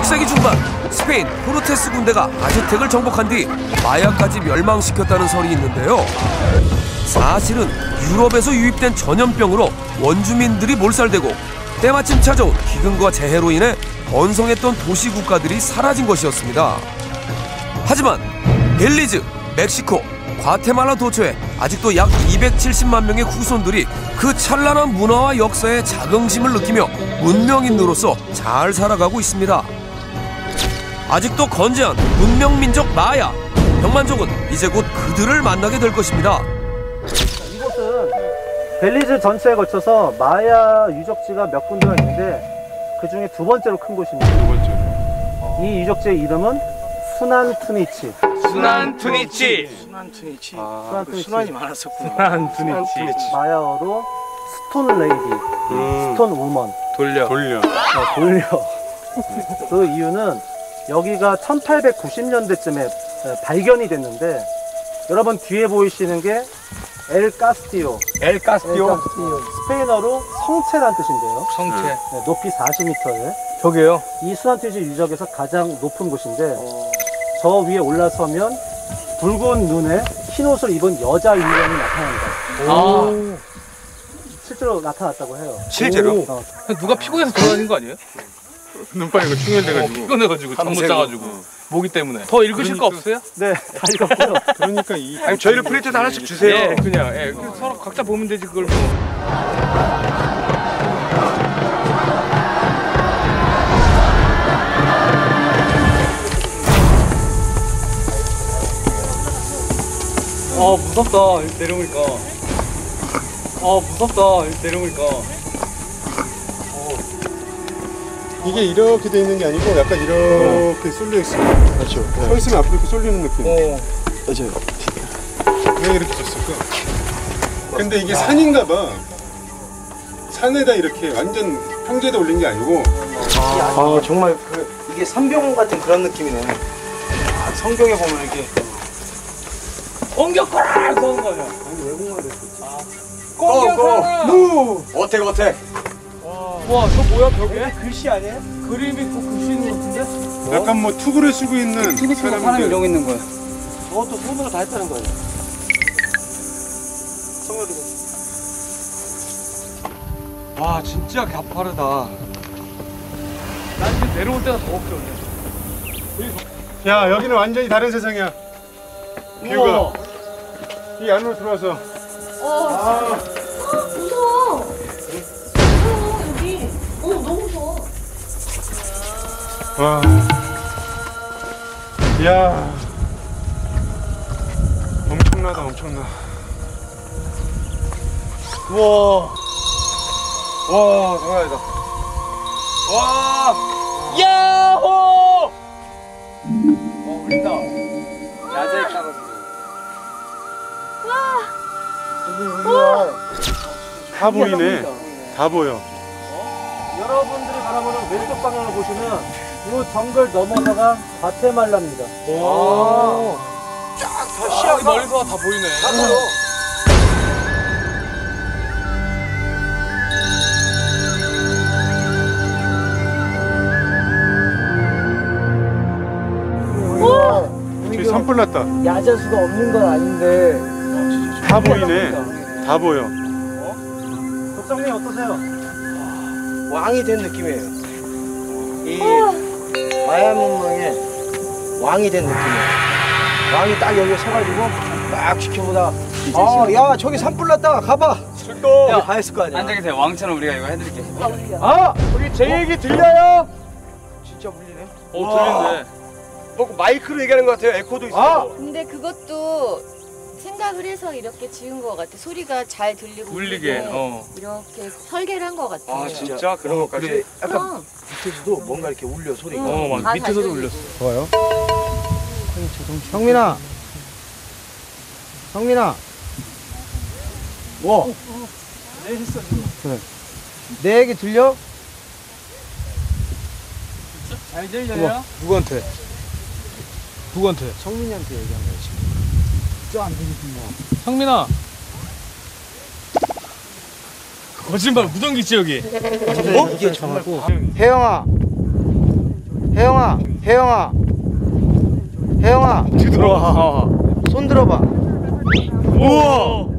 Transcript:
16세기 중반 스페인 코르테스 군대가 아즈텍을 정복한 뒤 마야까지 멸망시켰다는 설이 있는데요. 사실은 유럽에서 유입된 전염병으로 원주민들이 몰살되고 때마침 찾아온 기근과 재해로 인해 번성했던 도시 국가들이 사라진 것이었습니다. 하지만 벨리즈, 멕시코, 과테말라 도처에 아직도 약 270만 명의 후손들이 그 찬란한 문화와 역사에 자긍심을 느끼며 문명인으로서 잘 살아가고 있습니다. 아직도 건재한 문명민족 마야. 병만족은 이제 곧 그들을 만나게 될 것입니다. 이곳은 벨리즈 전체에 걸쳐서 마야 유적지가 몇 군데가 있는데 그 중에 두 번째로 큰 곳입니다. 두 번째로. 이 유적지의 이름은 수난투니치. 수난투니치. 수난투니치. 수난이 많았었구나. 수난투니치. 마야어로 스톤 레이디, 스톤 우먼. 돌려. 돌려. 그 이유는 여기가 1890년대쯤에 발견이 됐는데 여러분 뒤에 보이시는 게 엘 카스티오. 스페인어로 성체란 뜻인데요. 성체. 네, 높이 40m에. 저게요? 이 수난투니치 유적에서 가장 높은 곳인데 저 위에 올라서면 붉은 눈에 흰 옷을 입은 여자 인간이 나타납니다. 실제로 나타났다고 해요. 실제로? 누가 피곤해서 돌아다니는 거 아니에요? 눈빨이가 충혈돼가지고. 피곤해가지고 잠 못 자가지고 모기 때문에. 더 읽으실 거 없어요? 네, 다 읽었고요. 그러니까 아니 저희를 프린트도 하나씩 주세요. 예, 그냥 그래서 서로 각자 보면 되지 그걸 뭐. 무섭다 내려오니까. 무섭다 내려오니까. 이게 이렇게 돼 있는 게 아니고 약간 이렇게 쏠려 있어요. 그렇죠. 서 있으면 앞으로 이렇게 쏠리는 느낌. 맞아요. 왜 이렇게 줬을까? 근데 이게 산인가 봐. 산에다 이렇게 완전 평지에다 올린 게 아니고. 정말 이게 산병 같은 그런 느낌이네. 성경에 보면 이렇게 공격하라! 이렇게 하는 거 아니야? 아니 외국말로 공격하라! 무! 어택 와, 저 뭐야 벽에? 글씨 아니에요? 그림 있고 글씨 있는 거 같은데? 약간 뭐 투구를 쓰고 있는 사람이 이러고 있는 거야. 저것도 손으로 다 했다는 거예요. 성렬이가. 와, 진짜 가파르다. 난 지금 내려올 때가 더 걱정이야. 야 여기는 완전히 다른 세상이야. 뷰가 이 안으로 들어와서. 무서워. 무서워 여기. 너무 무서워. 와. 이야. 엄청나. 우와. 와, 장난 아니다. 와. 야호! 울린다. 야자에 따라서. 다 보이네. 다 보여. 여러분들이 바라보는 왼쪽 방향을 보시면 이 정글 넘어서가 과테말라입니다. 쫙 다 시야가 멀리서 다 보이네. 저기 산불 났다. 야자수가 없는 건 아닌데 다 보이네. 다 보여. 독장님 어떠세요? 왕이 된 느낌이에요. 이 마야 문명의 왕이 된 느낌이에요. 왕이 딱 여기 서가지고 딱 지켜보다. 야 저기 산불 났다. 가봐. 출동. 야, 다 했을 거 아니야. 안 되겠어요. 왕처럼 우리가 이거 해드릴게. 우리 제 얘기 들려요? 진짜 울리네. 들리네. 뭐 마이크로 얘기하는 것 같아요. 에코도 있어. 근데 그것도 생각을 해서 이렇게 지은 것 같아. 소리가 잘 들리고 울리게. 이렇게 설계를 한 것 같아. 진짜 그런 것까지. 그래. 약간 밑에서도 뭔가 이렇게 울려 소리가. 다 밑에서도 잘 울렸어. 좋아요. 성민아. 와. 그래. 내 얘기 들려? 잘 들려요? 누구한테? 성민이한테 얘기한 거야 지금. 안 들리겠냐? 성민아. 거짓말 무전기 있지 여기. 이게 정말. 혜영아. 혜영아, 혜영아, 혜영아. 뒤돌아. 손 들어봐. 우와.